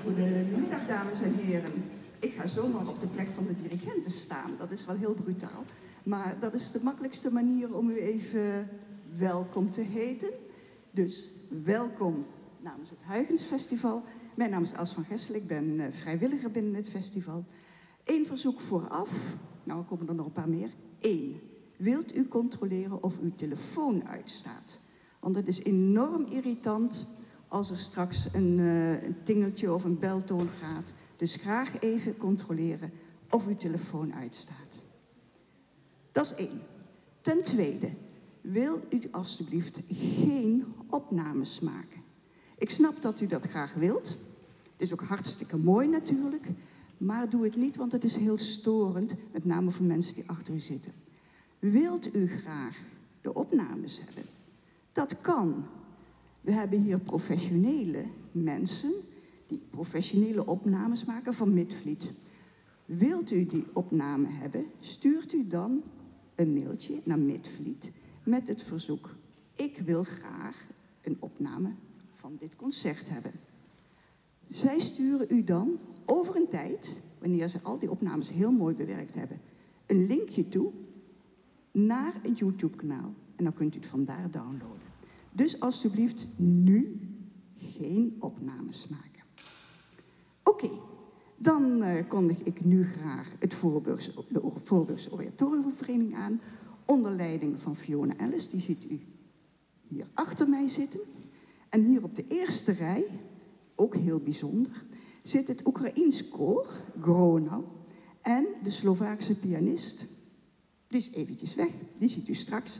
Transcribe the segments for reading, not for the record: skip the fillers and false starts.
Goedemiddag, dames en heren. Ik ga zomaar op de plek van de dirigenten staan. Dat is wel heel brutaal. Maar dat is de makkelijkste manier om u even welkom te heten. Dus welkom namens het Huygensfestival. Mijn naam is Els van Gessel. Ik ben vrijwilliger binnen het festival. Eén verzoek vooraf. Nou, er komen er nog een paar meer. 1. Wilt u controleren of uw telefoon uitstaat? Want het is enorm irritant als er straks een tingeltje of een beltoon gaat. Dus graag even controleren of uw telefoon uitstaat. Dat is 1. Ten tweede, wil u alstublieft geen opnames maken? Ik snap dat u dat graag wilt. Het is ook hartstikke mooi natuurlijk. Maar doe het niet, want het is heel storend. Met name voor mensen die achter u zitten. Wilt u graag de opnames hebben? Dat kan. We hebben hier professionele mensen die professionele opnames maken van Midvliet. Wilt u die opname hebben, stuurt u dan een mailtje naar Midvliet met het verzoek: ik wil graag een opname van dit concert hebben. Zij sturen u dan over een tijd, wanneer ze al die opnames heel mooi bewerkt hebben, een linkje toe naar een YouTube-kanaal. En dan kunt u het vandaar downloaden. Dus alstublieft nu geen opnames maken. Oké, dan kondig ik nu graag de Voorburgse Oratoriumvereniging aan. Onder leiding van Fiona Ellis, die ziet u hier achter mij zitten. En hier op de eerste rij, ook heel bijzonder, zit het Oekraïens koor, Gronau. En de Slovaakse pianist, die is eventjes weg, die ziet u straks.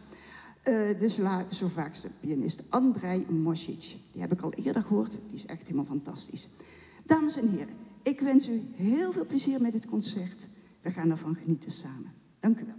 De Slovaakse pianist Andrej Mosic. Die heb ik al eerder gehoord, die is echt helemaal fantastisch. Dames en heren, ik wens u heel veel plezier met dit concert. We gaan ervan genieten samen. Dank u wel.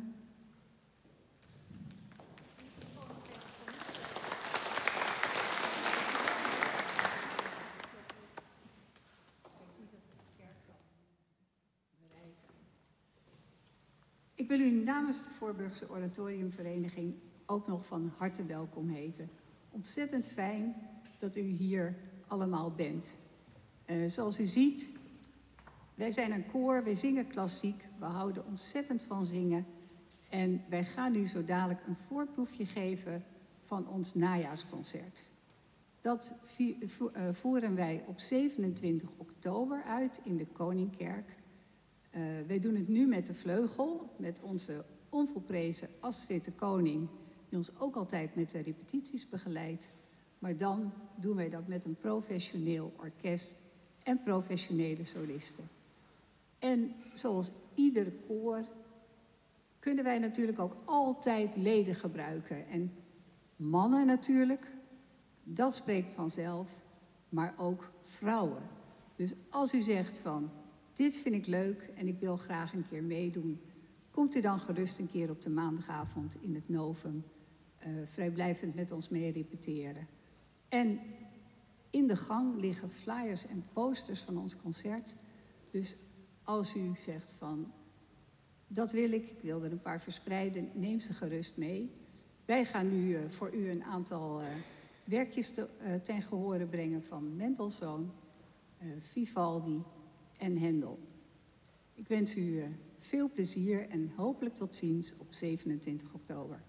Ik wil u namens de Voorburgse Oratoriumvereniging ook nog van harte welkom heten. Ontzettend fijn dat u hier allemaal bent. Zoals u ziet, wij zijn een koor, wij zingen klassiek, we houden ontzettend van zingen. En wij gaan u zo dadelijk een voorproefje geven van ons najaarsconcert. Dat voeren wij op 27 oktober uit in de Koningkerk. Wij doen het nu met de vleugel, met onze onvolprezen Astrid de Koning, die ons ook altijd met de repetities begeleidt. Maar dan doen wij dat met een professioneel orkest en professionele solisten. En zoals ieder koor kunnen wij natuurlijk ook altijd leden gebruiken. En mannen natuurlijk, dat spreekt vanzelf, maar ook vrouwen. Dus als u zegt van, dit vind ik leuk en ik wil graag een keer meedoen, komt u dan gerust een keer op de maandagavond in het Novum vrijblijvend met ons mee repeteren. En in de gang liggen flyers en posters van ons concert. Dus als u zegt van, dat wil ik wil er een paar verspreiden, neem ze gerust mee. Wij gaan nu voor u een aantal werkjes ten gehore brengen van Mendelssohn, Vivaldi en Händel. Ik wens u veel plezier en hopelijk tot ziens op 27 oktober.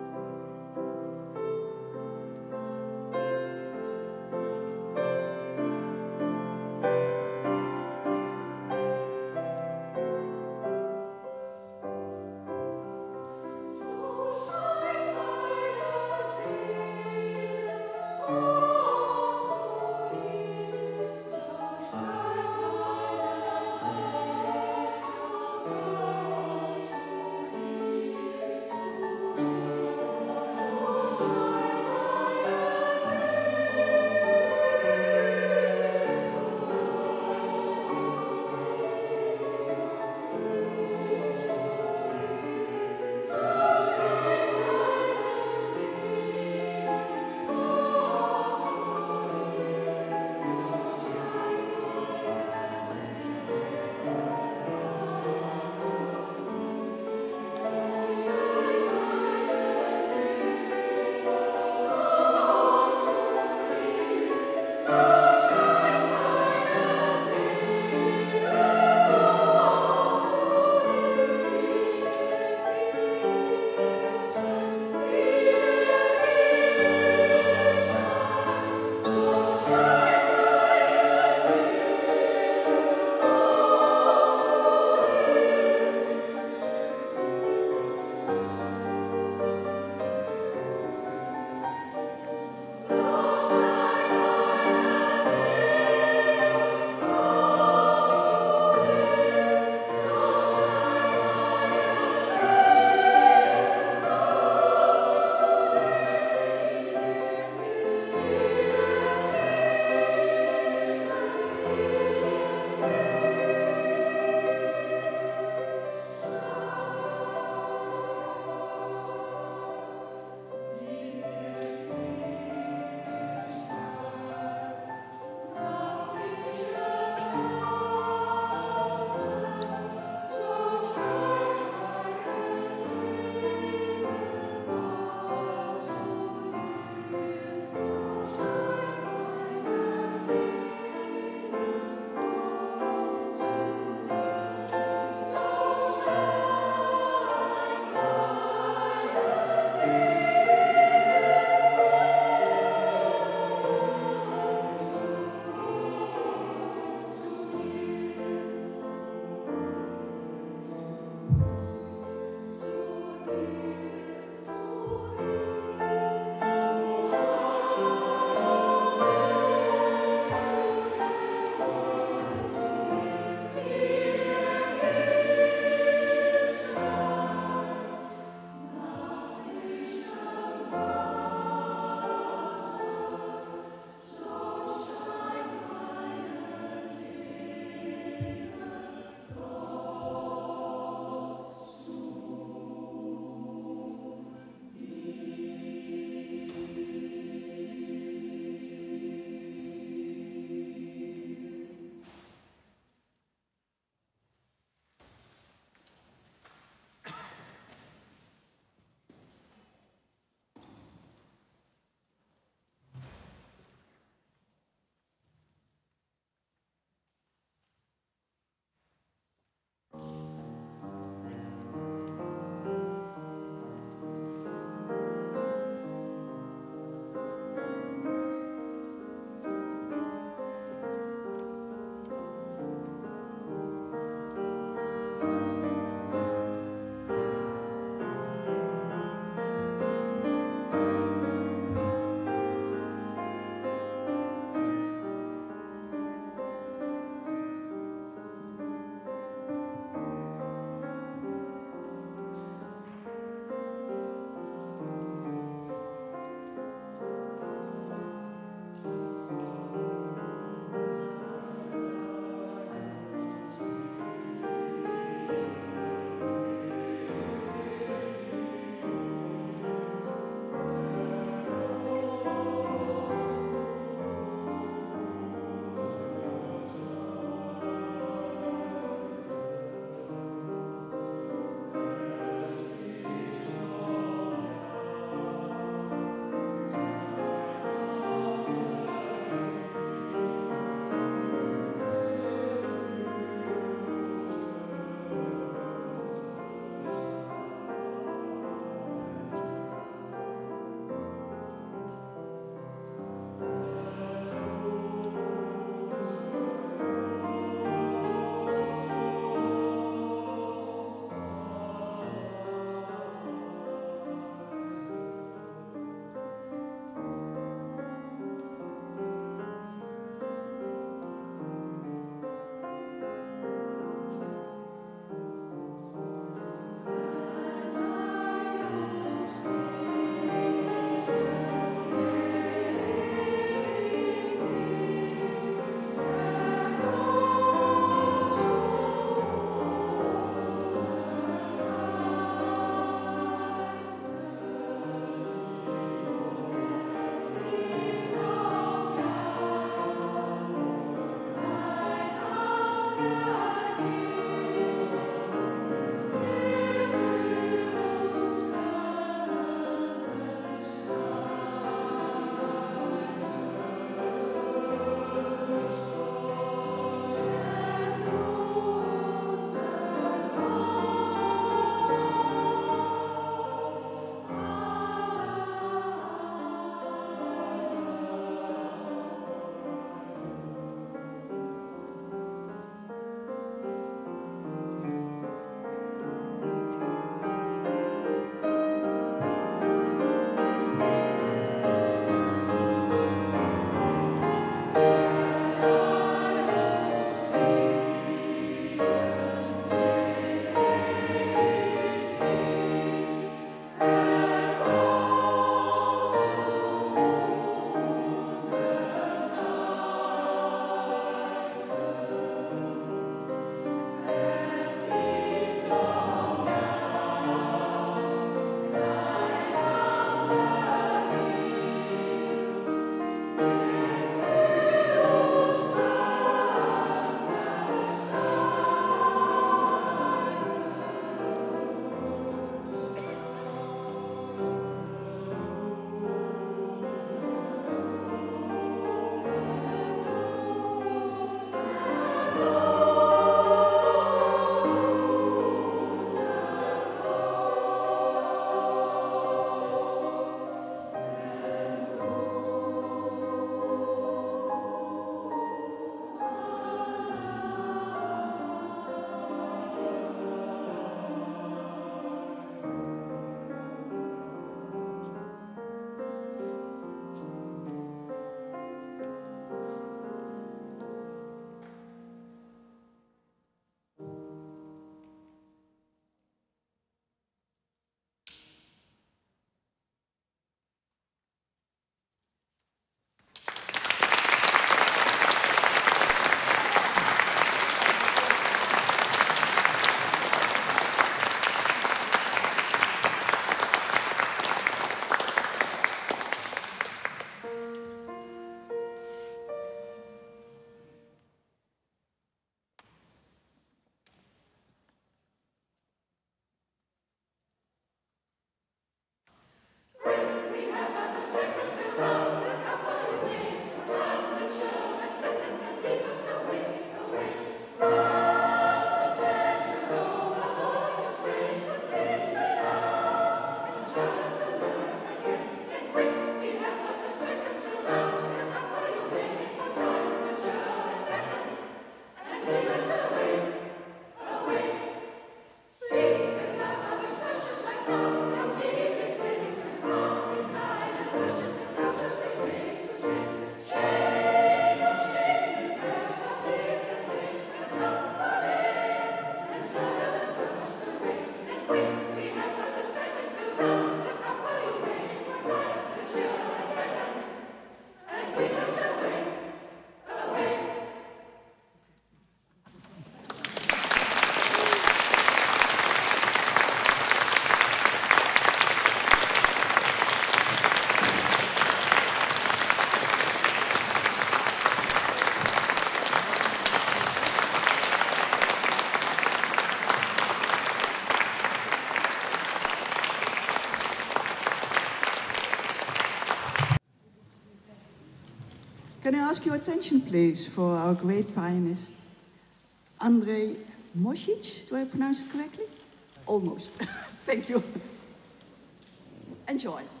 ask your attention, please, for our great pianist, Andrei Mosic. Do I pronounce it correctly? Almost. Thank you. Enjoy.